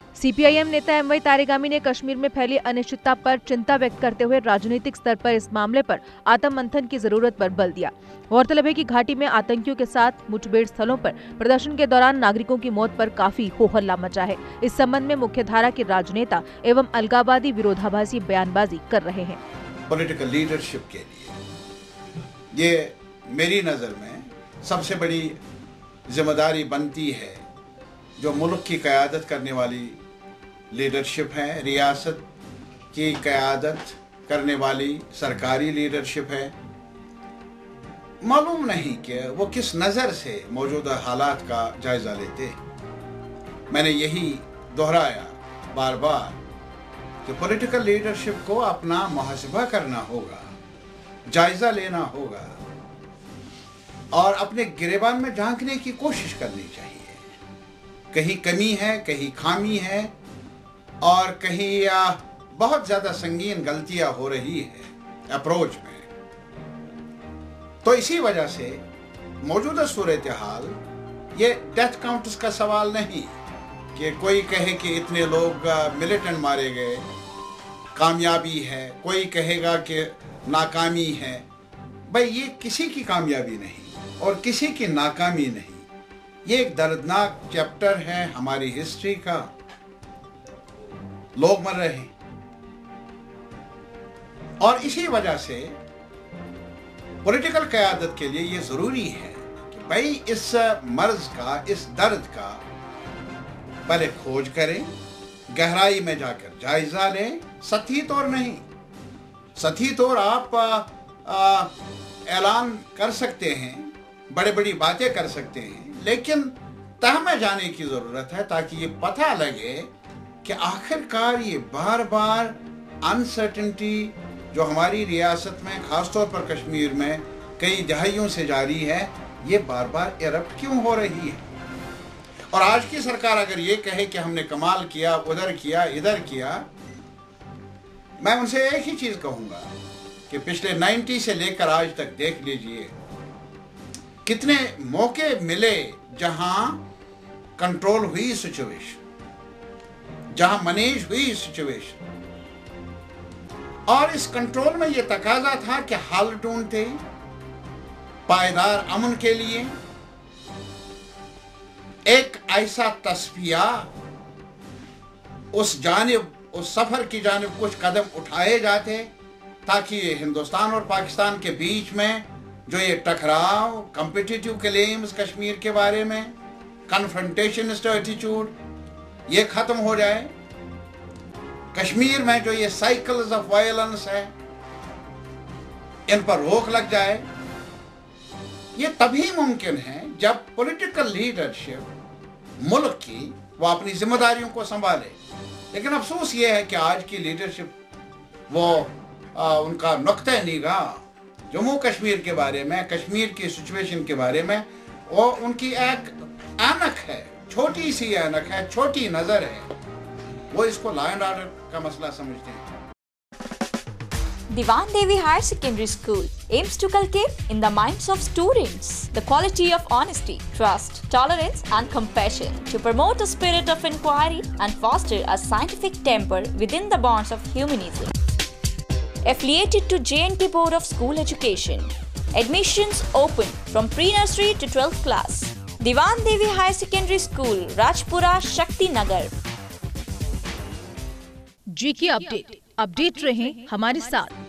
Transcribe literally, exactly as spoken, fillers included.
C P I M नेता M Y Tarigami ने कश्मीर में फैली अनिश्चितता पर चिंता व्यक्त करते हुए राजनीतिक स्तर पर इस मामले पर आत्म मंथन की जरूरत पर बल दिया। गौरतलब है कि घाटी में आतंकियों के साथ मुठभेड़ स्थलों पर प्रदर्शन के दौरान नागरिकों की मौत पर काफी हो हल्ला मचा है। इस संबंध में मुख्यधारा के राजनेता एवं अलगाववादी विरोधाभासी बयानबाजी कर रहे हैं। पॉलिटिकल लीडरशिप के लिए ये मेरी नजर में सबसे बड़ी जिम्मेदारी बनती है जो मुल्क की क़यादत करने वाली लीडरशिप है, रियासत की क़यादत करने वाली सरकारी लीडरशिप है। मालूम नहीं कि वो किस नज़र से मौजूदा हालात का जायज़ा लेते। मैंने यही दोहराया बार बार कि पॉलिटिकल लीडरशिप को अपना मुहासिबा करना होगा, जायज़ा लेना होगा और अपने गिरेबान में झांकने की कोशिश करनी चाहिए। कहीं कमी है, कहीं खामी है और कहीं बहुत ज़्यादा संगीन गलतियां हो रही है अप्रोच में। तो इसी वजह से मौजूदा सूरत हाल ये डेथ काउंट्स का सवाल नहीं कि कोई कहे कि इतने लोग मिलिटेंट मारे गए, कामयाबी है, कोई कहेगा कि नाकामी है। भाई ये किसी की कामयाबी नहीं और किसी की नाकामी नहीं, ये एक दर्दनाक चैप्टर है हमारी हिस्ट्री का। लोग मर रहे हैं और इसी वजह से पॉलिटिकल क़यादत के लिए ये जरूरी है कि भाई इस मर्ज का, इस दर्द का पहले खोज करें, गहराई में जाकर जायजा लें। सतही तौर नहीं, सतही तौर आप आ, आ, ऐलान कर सकते हैं, बड़े बड़ी बातें कर सकते हैं, लेकिन तह में जाने की जरूरत है ताकि ये पता लगे कि आखिरकार ये बार बार अनसर्टेनिटी जो हमारी रियासत में, खासतौर पर कश्मीर में कई दहाइयों से जारी है, ये बार बार इरप्ट क्यों हो रही है। और आज की सरकार अगर ये कहे कि हमने कमाल किया, उधर किया, इधर किया, मैं उनसे एक ही चीज कहूंगा कि पिछले नब्बे से लेकर आज तक देख लीजिए कितने मौके मिले जहां कंट्रोल हुई सिचुएशन, जहां मैनेज हुई सिचुएशन, और इस कंट्रोल में यह तकाजा था कि हल ढूंढते पायदार अमन के लिए एक ऐसा तस्फिया उस जानिब, उस सफर की जानिब कुछ कदम उठाए जाते ताकि हिंदुस्तान और पाकिस्तान के बीच में जो ये टकराव, कॉम्पिटिटिव क्लेम्स कश्मीर के बारे में, कन्फ्रंटेशनिस्ट एटीट्यूड, ये खत्म हो जाए। कश्मीर में जो ये साइकिल्स ऑफ वायलेंस है, इन पर रोक लग जाए। ये तभी मुमकिन है जब पॉलिटिकल लीडरशिप मुल्क की वो अपनी जिम्मेदारियों को संभाले। लेकिन अफसोस ये है कि आज की लीडरशिप वो आ, उनका नुक्ते निगाह जम्मू कश्मीर के बारे में, कश्मीर की सिचुएशन के बारे में, वो उनकी एक ऐनक है, छोटी सी ऐनक है, छोटी नजर है, वो इसको लॉ एंड ऑर्डर का मसला समझते हैं। Diwan Devi Higher Secondary School aims to cultivate in the minds of students the quality of honesty, trust, tolerance and compassion to promote a spirit of inquiry and foster a scientific temper within the bonds of humanism. Affiliated to J N K Board of School Education. Admissions open from pre-nursery to twelfth class. Diwan Devi Higher Secondary School, Rajpura, Shakti Nagar. जी की update update रहें हमारे साथ।